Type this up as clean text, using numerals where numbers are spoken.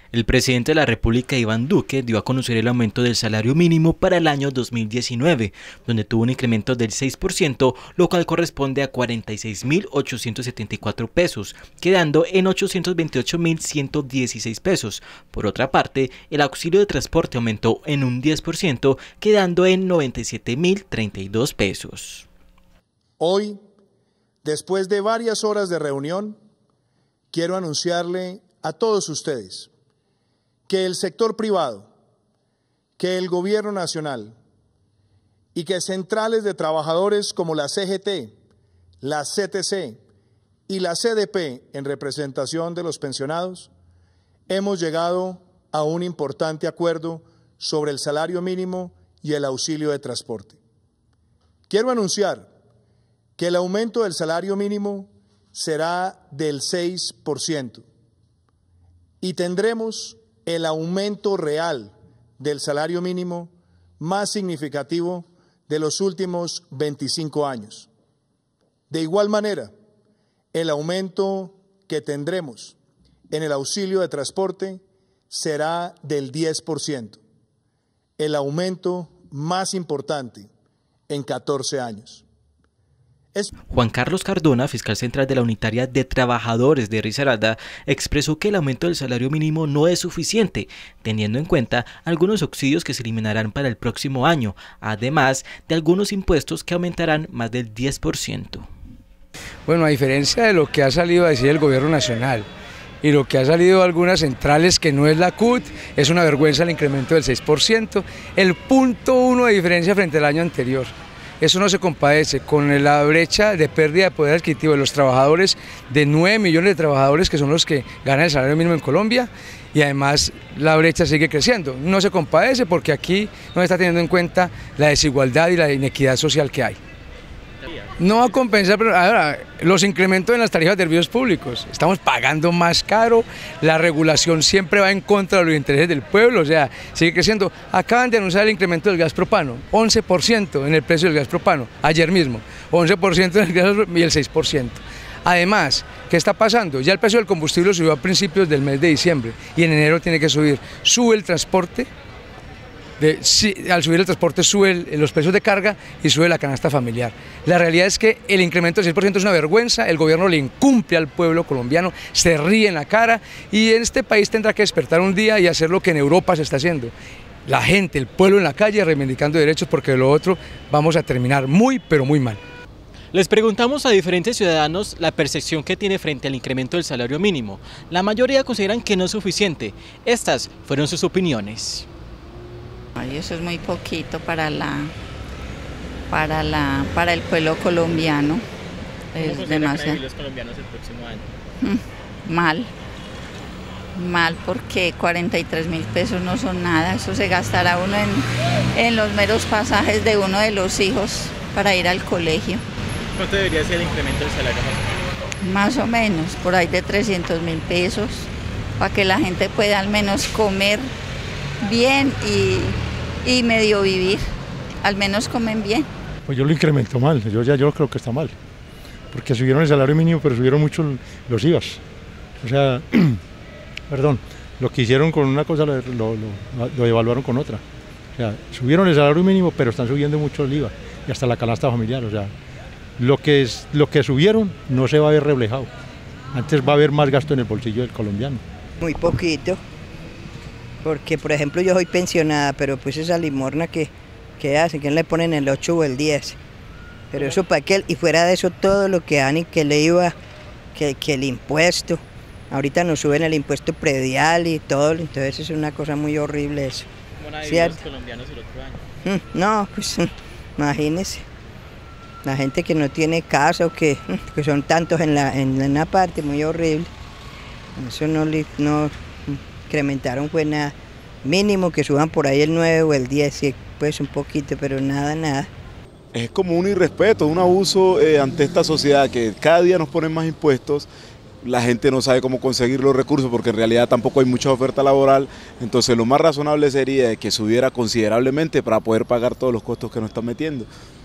El presidente de la República, Iván Duque, dio a conocer el aumento del salario mínimo para el año 2019, donde tuvo un incremento del 6%, lo cual corresponde a 46.874 pesos, quedando en 828.116 pesos. Por otra parte, el auxilio de transporte aumentó en un 10%, quedando en 97.032 pesos. Hoy, después de varias horas de reunión, quiero anunciarle a todos ustedes que el sector privado, que el gobierno nacional y que centrales de trabajadores como la CGT, la CTC y la CDP en representación de los pensionados, hemos llegado a un importante acuerdo sobre el salario mínimo y el auxilio de transporte. Quiero anunciar que el aumento del salario mínimo será del 6% y tendremos el aumento real del salario mínimo más significativo de los últimos 25 años. De igual manera, el aumento que tendremos en el auxilio de transporte será del 10%, el aumento más importante en 14 años. Juan Carlos Cardona, fiscal central de la Unitaria de Trabajadores de Risaralda, expresó que el aumento del salario mínimo no es suficiente, teniendo en cuenta algunos subsidios que se eliminarán para el próximo año, además de algunos impuestos que aumentarán más del 10%. Bueno, a diferencia de lo que ha salido a decir el gobierno nacional y lo que ha salido de algunas centrales que no es la CUT, es una vergüenza el incremento del 6%, el 0.1 de diferencia frente al año anterior. Eso no se compadece con la brecha de pérdida de poder adquisitivo de los trabajadores, de 9 millones de trabajadores que son los que ganan el salario mínimo en Colombia, y además la brecha sigue creciendo. No se compadece porque aquí no se está teniendo en cuenta la desigualdad y la inequidad social que hay. No va a compensar, pero ahora, los incrementos en las tarifas de servicios públicos. Estamos pagando más caro, la regulación siempre va en contra de los intereses del pueblo, o sea, sigue creciendo. Acaban de anunciar el incremento del gas propano, 11% en el precio del gas propano, ayer mismo, 11% en el gas y el 6%. Además, ¿qué está pasando? Ya el precio del combustible subió a principios del mes de diciembre y en enero tiene que subir. Sube el transporte. Al subir el transporte suben los precios de carga y sube la canasta familiar. La realidad es que el incremento del 6% es una vergüenza, el gobierno le incumple al pueblo colombiano, se ríe en la cara y en este país tendrá que despertar un día y hacer lo que en Europa se está haciendo. La gente, el pueblo en la calle reivindicando derechos, porque de lo otro vamos a terminar muy pero muy mal. Les preguntamos a diferentes ciudadanos la percepción que tiene frente al incremento del salario mínimo. La mayoría consideran que no es suficiente. Estas fueron sus opiniones. Ay, eso es muy poquito para el pueblo colombiano. Es demasiado. Los colombianos el próximo año? Mal porque 43.000 pesos no son nada. Eso se gastará uno en los meros pasajes de uno de los hijos para ir al colegio. ¿Cuánto debería ser el incremento del salario mínimo? Más o menos, por ahí de 300.000 pesos, para que la gente pueda al menos comer bien y medio vivir, al menos comen bien. Pues yo lo incremento mal, yo creo que está mal, porque subieron el salario mínimo, pero subieron mucho los IVAs. O sea, perdón, lo que hicieron con una cosa lo evaluaron con otra. O sea, subieron el salario mínimo, pero están subiendo mucho el IVA y hasta la canasta familiar. O sea, lo que subieron no se va a ver reflejado. Antes va a haber más gasto en el bolsillo del colombiano. Muy poquito. Porque, por ejemplo, yo soy pensionada, pero pues esa limosna que hacen, que le ponen el 8 o el 10. Pero eso para qué, y fuera de eso todo lo que dan y que le iba, que el impuesto. Ahorita nos suben el impuesto predial y todo, entonces es una cosa muy horrible eso. ¿Cómo van a vivir los colombianos el otro año? No, pues imagínense. La gente que no tiene casa o que son tantos en la parte, muy horrible. Eso no incrementaron pues nada, mínimo que suban por ahí el 9 o el 10, sí, pues un poquito, pero nada. Es como un irrespeto, un abuso ante esta sociedad que cada día nos ponen más impuestos, la gente no sabe cómo conseguir los recursos porque en realidad tampoco hay mucha oferta laboral, entonces lo más razonable sería que subiera considerablemente para poder pagar todos los costos que nos están metiendo.